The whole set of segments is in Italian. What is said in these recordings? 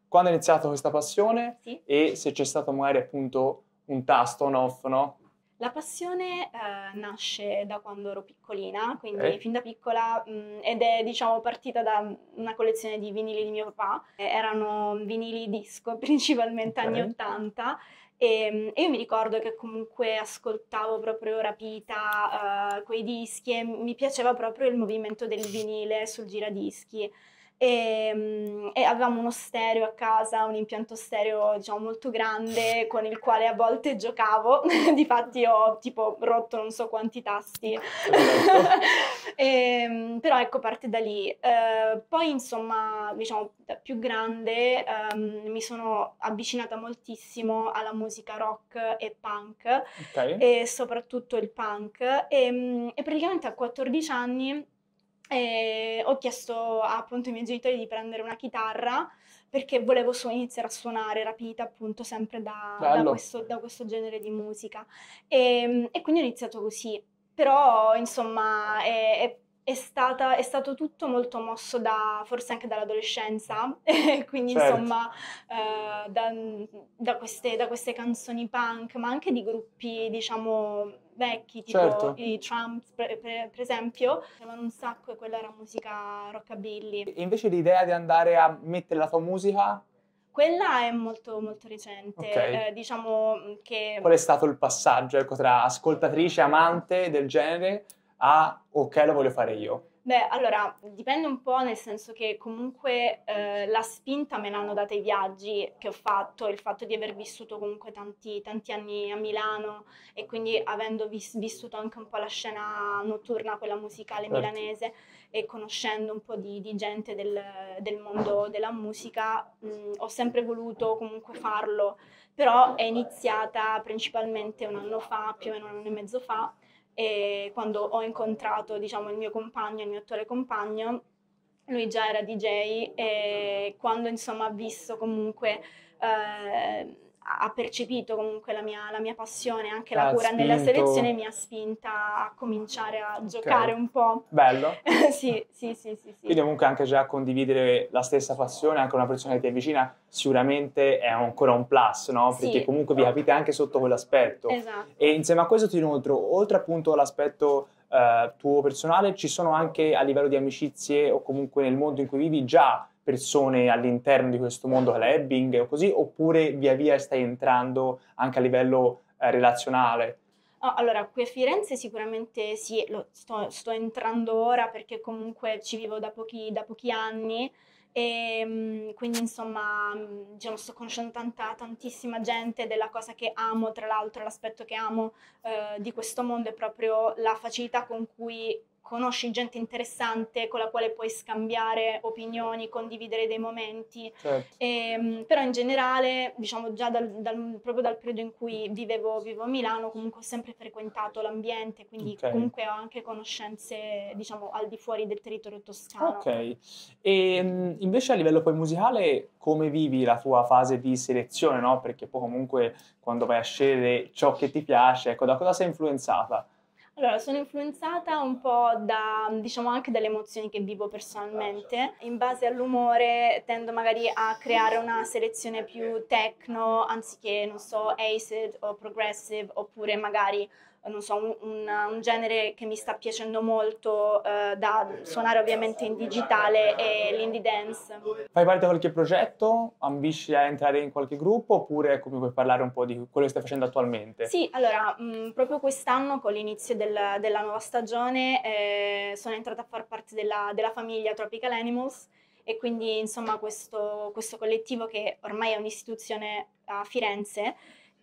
quando è iniziata questa passione Sì. e se c'è stato magari appunto un tasto on off, no? La passione nasce da quando ero piccolina, quindi Ok. fin da piccola, ed è diciamo partita da una collezione di vinili di mio papà. Erano vinili disco, principalmente anni Ok. 80, e io mi ricordo che comunque ascoltavo proprio rapita quei dischi e mi piaceva proprio il movimento del vinile sul giradischi. E avevamo uno stereo a casa, un impianto stereo diciamo molto grande con il quale a volte giocavo. Difatti ho tipo rotto non so quanti tasti. Perfetto. Però ecco, parte da lì. Poi insomma, diciamo, da più grande mi sono avvicinata moltissimo alla musica rock e punk, Ok. e soprattutto il punk. E praticamente a 14 anni ho chiesto appunto ai miei genitori di prendere una chitarra perché volevo iniziare a suonare rapita appunto sempre Bello. da questo genere di musica. E quindi ho iniziato così. Però insomma è stato tutto molto mosso forse anche dall'adolescenza, e quindi Certo. insomma da queste canzoni punk, ma anche di gruppi diciamo vecchi, tipo Certo. i Trumps per esempio, chiamano un sacco e quella era musica rockabilly. E invece l'idea di andare a mettere la tua musica, Quella è molto molto recente, ok. diciamo Qual è che stato il passaggio, ecco, tra ascoltatrice, amante del genere a ok, lo voglio fare io? beh, allora dipende un po', nel senso che comunque la spinta me l'hanno data i viaggi che ho fatto, il fatto di aver vissuto comunque tanti anni a Milano e quindi avendo vissuto anche un po' la scena notturna, quella musicale Certo. milanese, e conoscendo un po' di gente del mondo della musica, ho sempre voluto comunque farlo, però è iniziata principalmente un anno fa, più o meno un anno e mezzo fa, e quando ho incontrato, diciamo, il mio compagno, il mio attuale compagno. Lui già era DJ e quando insomma ha visto comunque, ha percepito comunque la mia passione, anche la Ha cura nella selezione, spinto. mi ha spinta a cominciare a giocare Ok. un po'. Bello. Sì, sì, sì, sì, sì. Quindi comunque anche già condividere la stessa passione, anche una persona che ti avvicina, sicuramente è ancora un plus, no? Perché Sì, comunque vi capite anche sotto quell'aspetto. E esatto. insieme a questo ti inoltre, oltre appunto all'aspetto tuo personale, ci sono anche a livello di amicizie o comunque nel mondo in cui vivi già persone all'interno di questo mondo clubbing o così, oppure via via stai entrando anche a livello relazionale? Oh, allora, qui a Firenze sicuramente sì, sto entrando ora perché comunque ci vivo da pochi anni e quindi insomma diciamo, sto conoscendo tantissima gente. Della cosa che amo, tra l'altro l'aspetto che amo di questo mondo è proprio la facilità con cui conosci gente interessante con la quale puoi scambiare opinioni, condividere dei momenti. Certo. Però in generale, diciamo già proprio dal periodo in cui vivo a Milano, comunque ho sempre frequentato l'ambiente, quindi Ok. comunque ho anche conoscenze, diciamo, al di fuori del territorio toscano. Ok, e invece a livello poi musicale come vivi la tua fase di selezione, no? Perché poi comunque quando vai a scegliere ciò che ti piace, ecco, da cosa sei influenzata? Allora, sono influenzata un po' diciamo, anche dalle emozioni che vivo personalmente. In base all'umore tendo magari a creare una selezione più techno, anziché, non so, acid o progressive, oppure magari, non so, un genere che mi sta piacendo molto da suonare ovviamente in digitale è l'indie dance. Fai parte di qualche progetto? Ambisci a entrare in qualche gruppo? Oppure ecco, mi puoi parlare un po' di quello che stai facendo attualmente? Sì, allora, proprio quest'anno con l'inizio della nuova stagione sono entrata a far parte della famiglia Tropical Animals e quindi insomma questo collettivo che ormai è un'istituzione a Firenze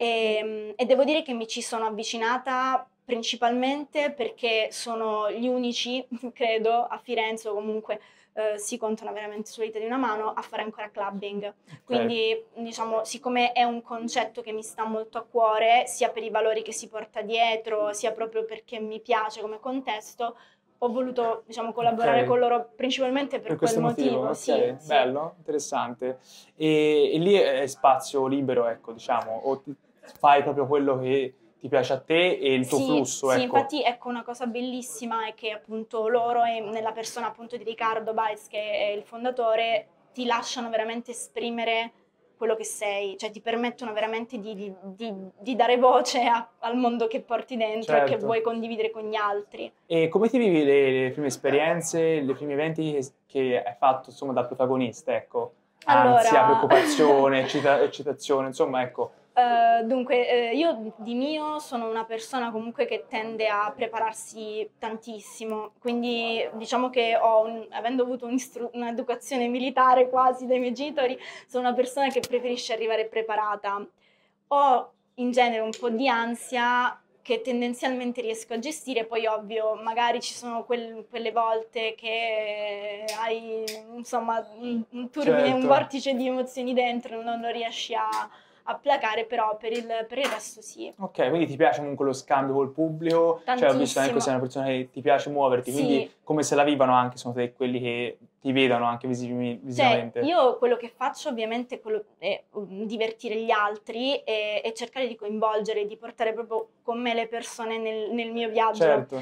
e devo dire che mi ci sono avvicinata principalmente perché sono gli unici, credo, a Firenze o comunque si contano veramente sulle dita di una mano a fare ancora clubbing. Ok, Quindi, diciamo, siccome è un concetto che mi sta molto a cuore, sia per i valori che si porta dietro, sia proprio perché mi piace come contesto, ho voluto, diciamo, collaborare ok. con loro principalmente per Per quel questo motivo, motivo. Sì, ok, sì. bello, interessante. E lì è spazio libero, ecco, diciamo, o fai proprio quello che ti piace a te e il tuo Sì, flusso, sì, ecco. infatti ecco una cosa bellissima è che appunto loro e nella persona appunto di Riccardo Baez che è il fondatore ti lasciano veramente esprimere quello che sei, cioè ti permettono veramente di dare voce al mondo che porti dentro e che Certo. vuoi condividere con gli altri. E come ti vivi le prime esperienze, i primi eventi che hai fatto, insomma, da protagonista, ecco? Ansia, Allora, preoccupazione, eccitazione, insomma, ecco. Dunque, io di mio sono una persona comunque che tende a prepararsi tantissimo, quindi diciamo che avendo avuto un'educazione militare quasi dai miei genitori, sono una persona che preferisce arrivare preparata. Ho in genere un po' di ansia che tendenzialmente riesco a gestire, poi ovvio, magari ci sono quelle volte che hai insomma un turbine, un Certo. vortice di emozioni dentro, non lo riesci a placare, però per il resto sì. Ok, quindi ti piace comunque lo scambio col pubblico, cioè ho visto anche che sei una persona che ti piace muoverti, Sì. quindi come se la vivano anche, sono te quelli che ti vedono anche visivamente. Cioè, io quello che faccio ovviamente è divertire gli altri e cercare di coinvolgere, di portare proprio con me le persone nel mio viaggio. Certo.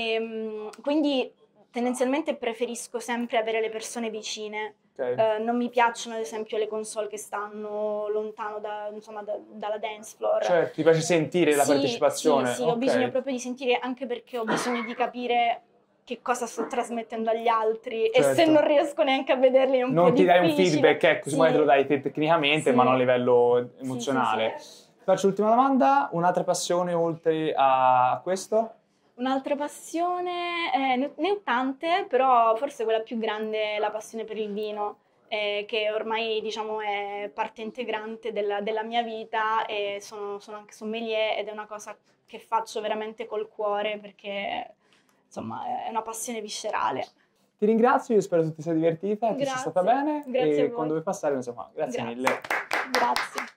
Quindi tendenzialmente preferisco sempre avere le persone vicine. Okay. Non mi piacciono ad esempio le console che stanno lontano dalla dance floor. Certo, ti piace sentire la Sì, partecipazione? sì, ho Ok. bisogno proprio di sentire, anche perché ho bisogno di capire che cosa sto trasmettendo agli altri e se Certo. non riesco neanche a vederli è un po' Non ti dai un difficile. feedback, ecco, Sì. magari te lo dai tecnicamente, Sì. ma non a livello Sì, emozionale. sì. Faccio l'ultima domanda, un'altra passione oltre a questo? Un'altra passione, ne ho tante, però forse quella più grande è la passione per il vino, che ormai diciamo è parte integrante della mia vita e sono anche sommelier ed è una cosa che faccio veramente col cuore perché insomma è una passione viscerale. Ti ringrazio, io spero che tu ti sia divertita, che sia Grazie. stata bene Grazie a e voi. quando vuoi passare, non so qua. Grazie mille. Grazie.